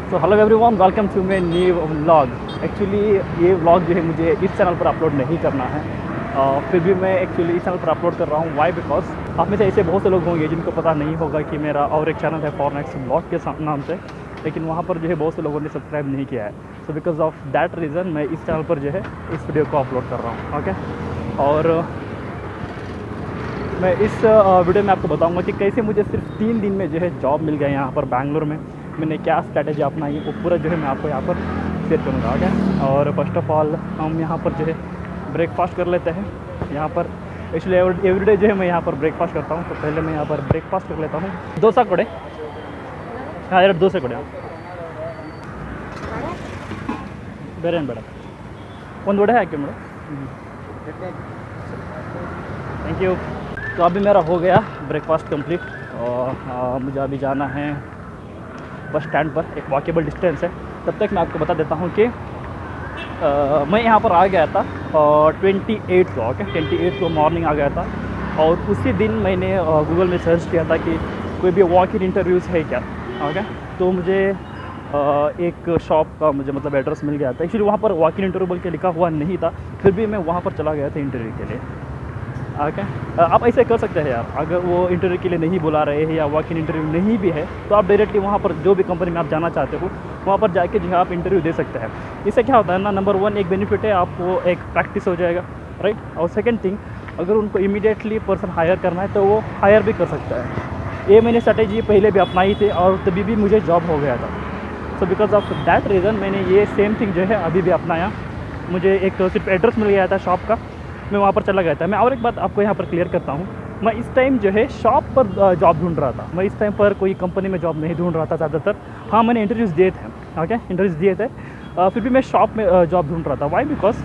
So hello everyone, welcome to my new vlog. Actually ये vlog जो है मुझे इस चैनल पर अपलोड नहीं करना है, फिर भी मैं एक्चुअली इस चैनल पर अपलोड कर रहा हूँ। वाई? बिकॉज आप में से ऐसे बहुत से लोग होंगे जिनको पता नहीं होगा कि मेरा और एक चैनल है फॉरनेक्स व्लॉग के नाम से, लेकिन वहाँ पर जो है बहुत से लोगों ने सब्सक्राइब नहीं किया है। So because of that reason मैं इस चैनल पर जो है इस वीडियो को अपलोड कर रहा हूँ। ओके, और मैं इस वीडियो में आपको बताऊंगा कि कैसे मुझे सिर्फ 3 दिन में जो है जॉब मिल गया यहाँ पर बैंगलोर में। मैंने क्या स्ट्रैटेजी अपनाई वो पूरा जो है मैं आपको यहाँ पर शेयर करूँगा। ओके, और फर्स्ट ऑफ ऑल हम यहाँ पर जो है ब्रेकफास्ट कर लेते हैं। यहाँ पर एक्चुअली एवरीडे जो है मैं यहाँ पर ब्रेकफास्ट करता हूँ, तो पहले मैं यहाँ पर ब्रेकफास्ट कर लेता हूँ। डोसा कोड़े, हाँ यार डोसे कोड़े ಬೇರೆ ಏನು ಬೇಡ, ಒಂದು ವಡೆ ಹಾಕಿ ಮೇಡम, थैंक यू। तो अभी मेरा हो गया ब्रेकफास्ट कंप्लीट और मुझे अभी जाना है बस स्टैंड पर, एक वॉकेबल डिस्टेंस है। तब तक मैं आपको बता देता हूँ कि मैं यहाँ पर आ गया था 28 को। ओके, 28 को मॉर्निंग आ गया था और उसी दिन मैंने गूगल में सर्च किया था कि कोई भी वॉक इन इंटरव्यूज़ है क्या। ओके, तो मुझे एक शॉप का मुझे मतलब एड्रेस मिल गया था। एक्चुअली वहाँ पर वॉक इन इंटरव्यू बोल के लिखा हुआ नहीं था, फिर भी मैं वहाँ पर चला गया था इंटरव्यू के लिए। ओके, आप ऐसे कर सकते हैं यार, अगर वो इंटरव्यू के लिए नहीं बुला रहे हैं या वॉक इन इंटरव्यू नहीं भी है तो आप डायरेक्टली वहाँ पर जो भी कंपनी में आप जाना चाहते हो वहाँ पर जाके जो है आप इंटरव्यू दे सकते हैं। इससे क्या होता है ना, नंबर 1 एक बेनिफिट है, आपको एक प्रैक्टिस हो जाएगा, राइट। और सेकंड थिंग, अगर उनको इमीडिएटली पर्सन हायर करना है तो वो हायर भी कर सकता है। ये मैंने स्ट्रैटेजी पहले भी अपनाई थी और तभी भी मुझे जॉब हो गया था। So because of that reason मैंने ये सेम थिंग जो है अभी भी अपनाया। मुझे एक सिर्फ एड्रेस मिल गया था शॉप का, मैं वहाँ पर चला गया था। मैं और एक बात आपको यहाँ पर क्लियर करता हूँ, मैं इस टाइम जो है शॉप पर जॉब ढूंढ रहा था। मैं इस टाइम पर कोई कंपनी में जॉब नहीं ढूंढ रहा था ज़्यादातर। हाँ, मैंने इंटरव्यूज़ दिए थे। ओके, इंटरव्यूज़ दिए थे, फिर भी मैं शॉप में जॉब ढूंढ रहा था। वाई? बिकॉज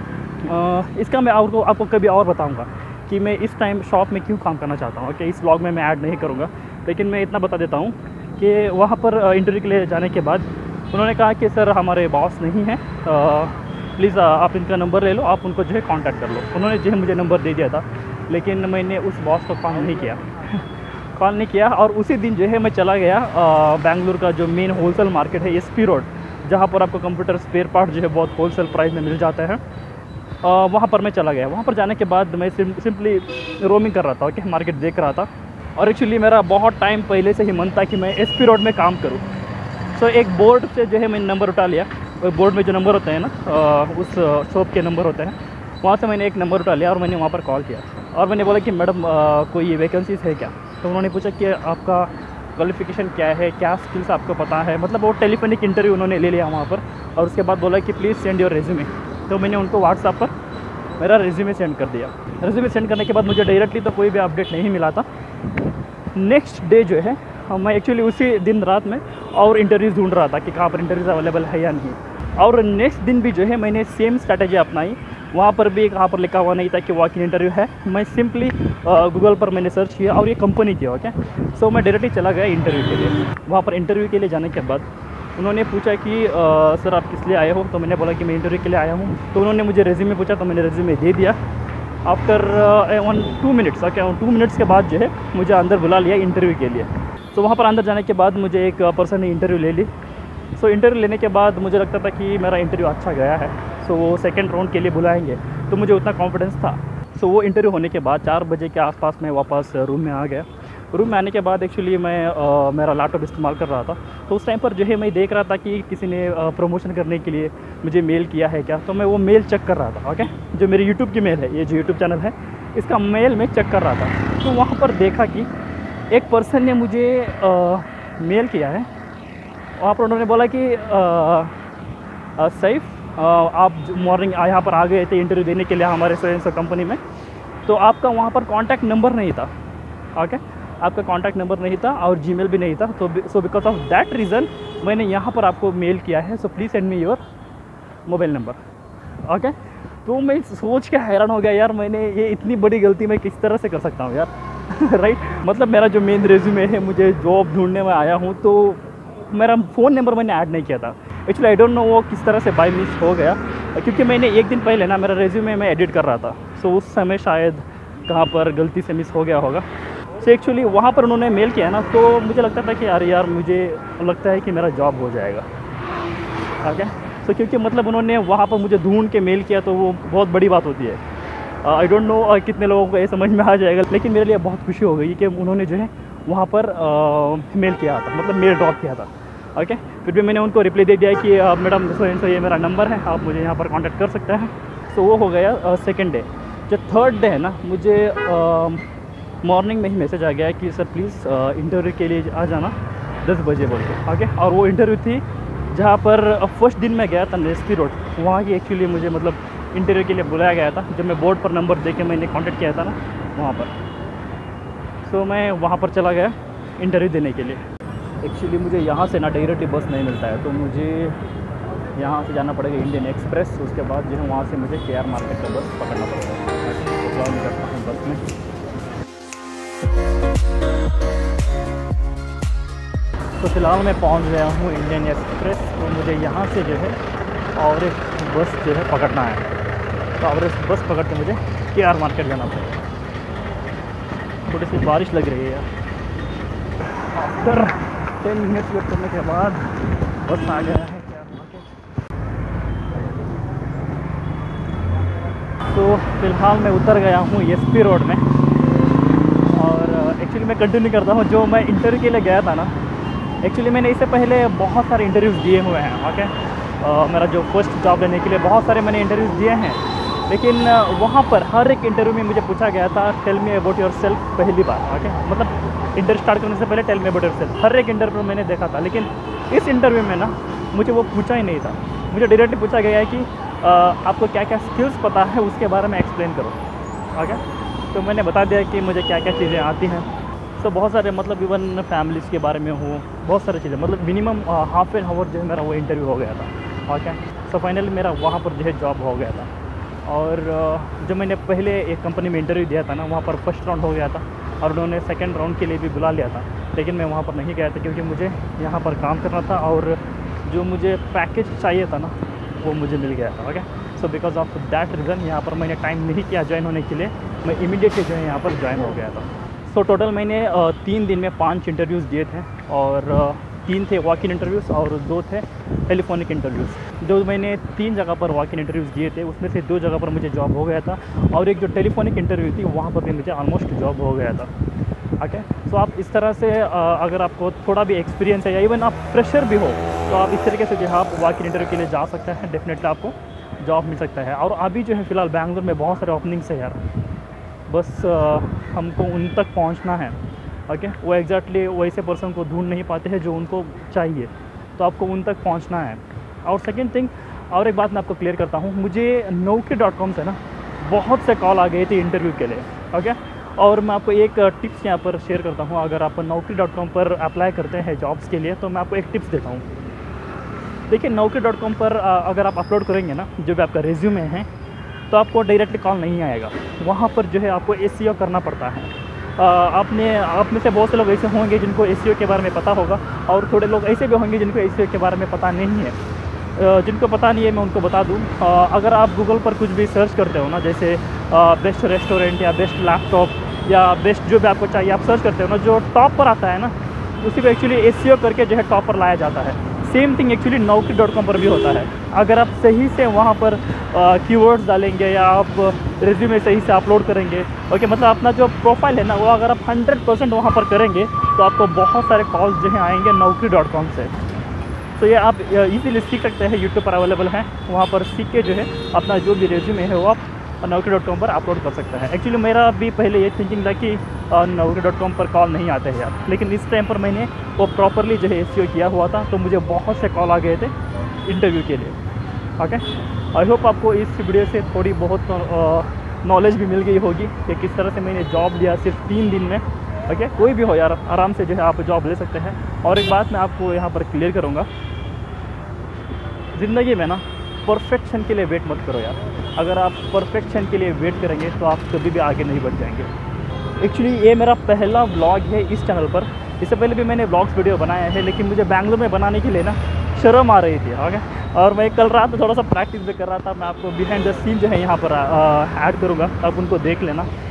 इसका मैं आपको कभी और बताऊँगा कि मैं इस टाइम शॉप में क्यों काम करना चाहता हूँ। ओके, इस व्लॉग में मैं ऐड नहीं करूँगा, लेकिन मैं इतना बता देता हूँ कि वहाँ पर इंटरव्यू के लिए जाने के बाद उन्होंने कहा कि सर हमारे बॉस नहीं हैं, प्लीज़ आप इनका नंबर ले लो, आप उनको जो है कांटेक्ट कर लो। उन्होंने जो है मुझे नंबर दे दिया था, लेकिन मैंने उस बॉस को कॉल नहीं किया कॉल नहीं किया। और उसी दिन जो है मैं चला गया बेंगलुरु का जो मेन होलसेल मार्केट है एसपी रोड, जहाँ पर आपको कंप्यूटर स्पेयर पार्ट जो है बहुत होलसेल प्राइस में मिल जाता है, वहाँ पर मैं चला गया। वहाँ पर जाने के बाद मैं सिंपली रोमिंग कर रहा था। ओके, मार्केट देख रहा था। और एक्चुअली मेरा बहुत टाइम पहले से ही मन था कि मैं एसपी रोड में काम करूँ। सो एक बोर्ड से जो है मैंने नंबर उठा लिया। बोर्ड में जो नंबर होते हैं ना, उस शॉप के नंबर होते हैं, वहाँ से मैंने एक नंबर उठा लिया और मैंने वहाँ पर कॉल किया और मैंने बोला कि मैडम कोई वैकेंसीज है क्या। तो उन्होंने पूछा कि आपका क्वालिफ़िकेशन क्या है, क्या स्किल्स आपको पता है। मतलब वो टेलीफोनिक इंटरव्यू उन्होंने ले लिया वहाँ पर, और उसके बाद बोला कि प्लीज़ सेंड योर रेज्यूमे। तो मैंने उनको व्हाट्सएप पर मेरा रेज्यूमे सेंड कर दिया। रेज्यूमे सेंड करने के बाद मुझे डायरेक्टली तो कोई भी अपडेट नहीं मिला था। नेक्स्ट डे जो है मैं एक्चुअली उसी दिन रात में और इंटरव्यूज़ ढूंढ रहा था कि कहाँ पर इंटरव्यूज़ अवेलेबल है या नहीं। और नेक्स्ट दिन भी जो है मैंने सेम स्ट्रैटेजी अपनाई। वहाँ पर भी कहाँ पर लिखा हुआ नहीं था कि वॉक इन इंटरव्यू है। मैं सिंपली गूगल पर मैंने सर्च किया और ये कंपनी थी। ओके, सो मैं डायरेक्टली चला गया इंटरव्यू के लिए। वहाँ पर इंटरव्यू के लिए जाने के बाद उन्होंने पूछा कि सर आप किस लिए आए हो। तो मैंने बोला कि मैं इंटरव्यू के लिए आया हूँ। तो उन्होंने मुझे रेज्यूमे पूछा, तो मैंने रेज्यूमे दे दिया। आफ्टर 2 मिनट्स, ओके 2 मिनट्स के बाद जो है मुझे अंदर बुला लिया इंटरव्यू के लिए। तो वहाँ पर अंदर जाने के बाद मुझे एक पर्सन ने इंटरव्यू ले ली। सो इंटरव्यू लेने के बाद मुझे लगता था कि मेरा इंटरव्यू अच्छा गया है, सो वो सेकंड राउंड के लिए बुलाएंगे, तो मुझे उतना कॉन्फिडेंस था। सो वो इंटरव्यू होने के बाद 4 बजे के आसपास मैं वापस रूम में आ गया। रूम में आने के बाद एक्चुअली मैं मेरा लैपटॉप इस्तेमाल कर रहा था। तो उस टाइम पर जो है मैं देख रहा था कि किसी ने प्रमोशन करने के लिए मुझे मेल किया है क्या। तो मैं वो मेल चेक कर रहा था। ओके, जो मेरी यूट्यूब की मेल है, ये जो यूट्यूब चैनल है इसका मेल मैं चेक कर रहा था। तो वहाँ पर देखा कि एक पर्सन ने मुझे मेल किया है। वहाँ पर उन्होंने बोला कि सैफ आप मॉर्निंग यहाँ पर आ गए थे इंटरव्यू देने के लिए हमारे सो कंपनी में, तो आपका वहाँ पर कॉन्टैक्ट नंबर नहीं था। ओके, आपका कॉन्टैक्ट नंबर नहीं था और जीमेल भी नहीं था। तो so because of that reason मैंने यहाँ पर आपको मेल किया है। So please send me your mobile number. Okay, तो मैं सोच के हैरान हो गया यार, मैंने ये इतनी बड़ी गलती मैं किस तरह से कर सकता हूँ यार राइट मतलब मेरा जो मेन रेज्यूमे है, मुझे जॉब ढूंढने में आया हूँ, तो मेरा फ़ोन नंबर मैंने ऐड नहीं किया था। एक्चुअली आई डोंट नो वो किस तरह से बाय मिस हो गया, क्योंकि मैंने एक दिन पहले ना मेरा रेज्यूमे मैं एडिट कर रहा था। सो उस समय शायद कहाँ पर गलती से मिस हो गया होगा। सो एक्चुअली वहाँ पर उन्होंने मेल किया ना, तो मुझे लगता था कि यार मुझे लगता है कि मेरा जॉब हो जाएगा। ओके, सो क्योंकि मतलब उन्होंने वहाँ पर मुझे ढूंढ के मेल किया, तो वो बहुत बड़ी बात होती है। आई डोंट नो कितने लोगों को ये समझ में आ जाएगा, लेकिन मेरे लिए बहुत खुशी हो गई कि उन्होंने जो है वहाँ पर मेल किया था, मतलब मेल ड्रॉप किया था। ओके, फिर भी मैंने उनको रिप्लाई दे दिया कि मैडम सो ये मेरा नंबर है, आप मुझे यहाँ पर कांटेक्ट कर सकते हैं। सो वो हो गया सेकंड डे। जो थर्ड डे है ना, मुझे मॉर्निंग में ही मैसेज आ गया कि सर प्लीज़ इंटरव्यू के लिए आ जाना 10 बजे बोल के। ओके, और वो इंटरव्यू थी जहाँ पर फर्स्ट दिन मैं गया था नेस्पी रोड, वहाँ की एक्चुअली मुझे मतलब इंटरव्यू के लिए बुलाया गया था। जब मैं बोर्ड पर नंबर दे के मैंने कांटेक्ट किया था ना वहाँ पर, सो मैं वहाँ पर चला गया इंटरव्यू देने के लिए। एक्चुअली मुझे यहाँ से ना डायरेक्टली बस नहीं मिलता है, तो मुझे यहाँ से जाना पड़ेगा इंडियन एक्सप्रेस, उसके बाद जो है वहाँ से मुझे KR मार्केट का बस पकड़ना पड़ेगा। तो मैं करता हूँ बस में। तो फिलहाल मैं पहुँच गया हूँ इंडियन एक्सप्रेस, तो मुझे यहाँ से जो है और एक बस जो है पकड़ना है। तो और इस बस पकड़ के मुझे KR मार्केट जाना पड़ेगा। थोड़ी सी बारिश लग रही है यार। आफ्टर 10 मिनट वेट करने के बाद बस आ गया है KR मार्केट। तो फिलहाल मैं उतर गया हूँ SP रोड में, और एक्चुअली मैं कंटिन्यू करता हूँ जो मैं इंटरव्यू के लिए गया था ना। एक्चुअली मैंने इससे पहले बहुत सारे इंटरव्यूज़ दिए हुए हैं। ओके, मेरा जो फर्स्ट जॉब लेने के लिए बहुत सारे मैंने इंटरव्यूज़ दिए हैं, लेकिन वहाँ पर हर एक इंटरव्यू में मुझे पूछा गया था tell me about yourself पहली बार। ओके, मतलब इंटरव्यू स्टार्ट करने से पहले tell me about yourself हर एक इंटरव्यू मैंने देखा था, लेकिन इस इंटरव्यू में ना मुझे वो पूछा ही नहीं था। मुझे डायरेक्टली पूछा गया है कि आपको क्या क्या स्किल्स पता है उसके बारे में एक्सप्लेन करो। ओके, तो मैंने बता दिया कि मुझे क्या क्या चीज़ें आती हैं। तो बहुत सारे मतलब इवन फैमिलीज़ के बारे में हो, बहुत सारी चीज़ें, मतलब मिनिमम हाफ एन आवर जो है मेरा वो इंटरव्यू हो गया था। ओके, सो फाइनली मेरा वहाँ पर जो है जॉब हो गया था। और जो मैंने पहले एक कंपनी में इंटरव्यू दिया था ना, वहाँ पर फर्स्ट राउंड हो गया था, और उन्होंने सेकंड राउंड के लिए भी बुला लिया था, लेकिन मैं वहाँ पर नहीं गया था क्योंकि मुझे यहाँ पर काम करना था, और जो मुझे पैकेज चाहिए था ना वो मुझे मिल गया था। Okay, so because of that reason यहाँ पर मैंने टाइम नहीं किया ज्वाइन होने के लिए, मैं इमीडिएटली जो है यहाँ पर ज्वाइन हो गया था। सो टोटल मैंने 3 दिन में 5 इंटरव्यूज़ दिए थे, और 3 थे वॉक इन इंटरव्यूज़ और 2 थे टेलीफोनिक इंटरव्यूज़। जो मैंने 3 जगह पर वॉक इन इंटरव्यूज़ दिए थे, उसमें से 2 जगह पर मुझे जॉब हो गया था, और एक जो टेलीफोनिक इंटरव्यू थी वहाँ पर भी मुझे ऑलमोस्ट जॉब हो गया था। ओके, सो आप इस तरह से अगर आपको थोड़ा भी एक्सपीरियंस है या इवन आप फ्रेशर भी हो, तो आप इस तरीके से जो है आप वॉक इन इंटरव्यू के लिए जा सकते हैं, डेफिनेटली आपको जॉब मिल सकता है। और अभी जो है फ़िलहाल बैंगलोर में बहुत सारे ओपनिंग्स है यार, बस हमको उन तक पहुंचना है। ओके, वो एग्जैक्टली वैसे पर्सन को ढूंढ नहीं पाते हैं जो उनको चाहिए, तो आपको उन तक पहुंचना है। और सेकंड थिंग, और एक बात मैं आपको क्लियर करता हूँ, मुझे Naukri.com से ना बहुत से कॉल आ गए थे इंटरव्यू के लिए। ओके, और मैं आपको एक टिप्स यहाँ पर शेयर करता हूँ। अगर आप Naukri.com पर अप्लाई करते हैं जॉब्स के लिए, तो मैं आपको एक टिप्स देता हूँ। देखिए, Naukri.com पर अगर आप अपलोड करेंगे ना जो भी आपका रेज्यूमे है, तो आपको डायरेक्टली कॉल नहीं आएगा। वहाँ पर जो है आपको SEO करना पड़ता है। आप में से बहुत से लोग ऐसे होंगे जिनको SEO के बारे में पता होगा, और थोड़े लोग ऐसे भी होंगे जिनको SEO के बारे में पता नहीं है। जिनको पता नहीं है मैं उनको बता दूँ, अगर आप गूगल पर कुछ भी सर्च करते हो ना, जैसे बेस्ट रेस्टोरेंट या बेस्ट लैपटॉप या बेस्ट जो भी आपको चाहिए आप सर्च करते हो ना, जो टॉप पर आता है ना उसी को एक्चुअली SEO करके जो है टॉप पर लाया जाता है। सेम थिंग एक्चुअली Naukri.com पर भी होता है। अगर आप सही से वहाँ पर कीवर्ड्स डालेंगे या आप रिज्यूमे सही से अपलोड करेंगे, ओके, मतलब अपना जो प्रोफाइल है ना वो अगर आप 100% वहाँ पर करेंगे, तो आपको बहुत सारे कॉल्स जो हैं आएंगे Naukri.com से। तो ये आप इजीली सीख सकते हैं, यूट्यूब पर अवेलेबल है, वहाँ पर सीख के जो है अपना जो भी रिज्यूमे है वो आप Naukri.com पर अपलोड कर सकते हैं। एक्चुअली मेरा भी पहले ये थिंकिंग था कि Naukri.com पर कॉल नहीं आते हैं यार, लेकिन इस टाइम पर मैंने वो प्रॉपरली जो है SEO किया हुआ था, तो मुझे बहुत से कॉल आ गए थे इंटरव्यू के लिए। ओके, आई होप आपको इस वीडियो से थोड़ी बहुत नॉलेज भी मिल गई होगी कि किस तरह से मैंने जॉब लिया सिर्फ 3 दिन में। ओके, कोई भी हो यार, आराम से जो है आप जॉब ले सकते हैं। और एक बात मैं आपको यहाँ पर क्लियर करूँगा, ज़िंदगी में ना परफेक्शन के लिए वेट मत करो यार। अगर आप परफेक्शन के लिए वेट करेंगे तो आप कभी भी आगे नहीं बढ़ जाएंगे। एक्चुअली ये मेरा पहला व्लॉग है इस चैनल पर। इससे पहले भी मैंने व्लॉग्स वीडियो बनाया है, लेकिन मुझे बैंगलोर में बनाने के लिए ना शर्म आ रही थी। ओके, और मैं कल रात थोड़ा सा प्रैक्टिस भी कर रहा था। मैं आपको बिहाइंड द सीन जो है यहाँ पर ऐड करूँगा, आप उनको देख लेना।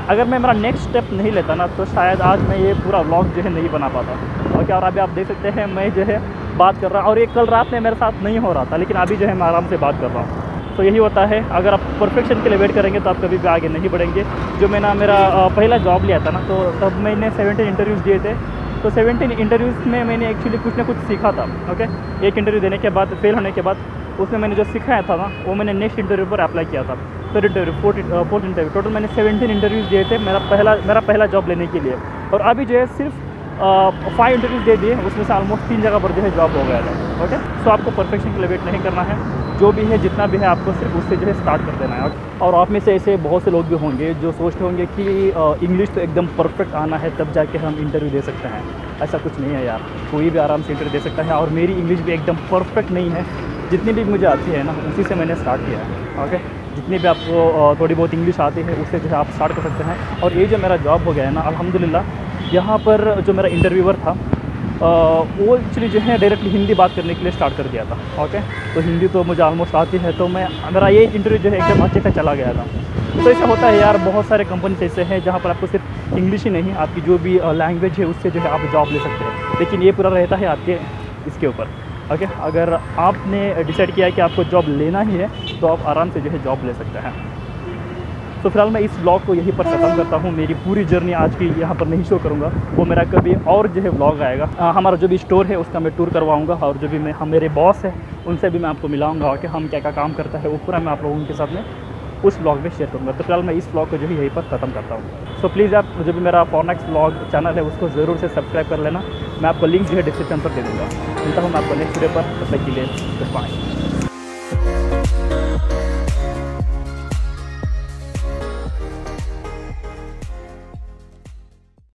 अगर मैं मेरा नेक्स्ट स्टेप नहीं लेता ना तो शायद आज मैं ये पूरा व्लॉग जो है नहीं बना पाता। ओके, और अभी आप देख सकते हैं मैं जो है बात कर रहा हूँ, और ये कल रात में मेरे साथ नहीं हो रहा था, लेकिन अभी जो है मैं आराम से बात कर रहा हूँ। तो यही होता है, अगर आप परफेक्शन के लिए वेट करेंगे तो आप कभी भी आगे नहीं बढ़ेंगे। जो मैंने मेरा पहला जॉब लिया था ना, तो तब मैंने 17 इंटरव्यूज़ दिए थे। तो 17 इंटरव्यूज़ में मैंने एक्चुअली कुछ ना कुछ सीखा था। ओके, एक इंटरव्यू देने के बाद, फेल होने के बाद, उसमें मैंने जो सिखाया था ना वो मैंने नेक्स्ट इंटरव्यू पर अप्लाई किया था। फिर इंटरव्यू, फोर्थ इंटरव्यू, टोटल मैंने 17 इंटरव्यूज़ दिए थे मेरा पहला जॉब लेने के लिए। और अभी जो है सिर्फ 5 इंटरव्यूज़ दे दिए, उसमें से ऑलमोस्ट 3 जगह पर जो है जॉब हो गया था। ओके, सो आपको परफेक्शन के लिए वेट नहीं करना है, जो भी है जितना भी है आपको सिर्फ उससे जो है स्टार्ट कर देना है। और आप में से ऐसे बहुत से लोग भी होंगे जो सोचते होंगे कि इंग्लिश तो एकदम परफेक्ट आना है तब जाके हम इंटरव्यू दे सकते हैं। ऐसा कुछ नहीं है यार, कोई भी आराम से इंटरव्यू दे सकता है। और मेरी इंग्लिश भी एकदम परफेक्ट नहीं है, जितनी भी मुझे आती है ना उसी से मैंने स्टार्ट किया है। ओके, जितनी भी आपको थोड़ी बहुत इंग्लिश आती है उससे जो है आप स्टार्ट कर सकते हैं। और ये जो मेरा जॉब हो गया है ना, अल्हम्दुलिल्लाह, यहाँ पर जो मेरा इंटरव्यूअर था वो एक्चुअली जो है डायरेक्टली हिंदी बात करने के लिए स्टार्ट कर दिया था। ओके, तो हिंदी तो मुझे ऑलमोस्ट आती है, तो मेरा ये इंटरव्यू जो है एकदम अच्छे से चला गया था। तो ऐसा होता है यार, बहुत सारे कंपनी ऐसे हैं जहाँ पर आपको सिर्फ इंग्लिश ही नहीं, आपकी जो भी लैंग्वेज है उससे जो है आप जॉब ले सकते हैं। लेकिन ये पूरा रहता है आपके इसके ऊपर। ओके, अगर आपने डिसाइड किया है कि आपको जॉब लेना ही है तो आप आराम से जो है जॉब ले सकते हैं। तो फिलहाल मैं इस ब्लॉग को यहीं पर ख़त्म करता हूँ। मेरी पूरी जर्नी आज की यहाँ पर नहीं शो करूँगा, वो मेरा कभी और जो है ब्लॉग आएगा। हमारा जो भी स्टोर है उसका मैं टूर करवाऊँगा, और जो भी मेरे बॉस है उनसे भी मैं आपको मिलाऊँगा कि हम क्या क्या काम करता है, वो पूरा मैं आप लोगों के साथ में उस ब्लॉग में शेयर करूँगा। तो फिलहाल मैं इस ब्लॉग को जो है यहीं पर ख़त्म करता हूँ। सो प्लीज़ आप जो भी मेरा फॉरनेक्स ब्लॉग चैनल है उसको ज़रूर से सब्सक्राइब कर लेना। मैं आपको लिंक जो है डिस्क्रिप्शन पर दे दूँगा। मिलता हूँ मैं आपको नेक्स्ट वीडियो पर, तब तक के लिए गुड बाय।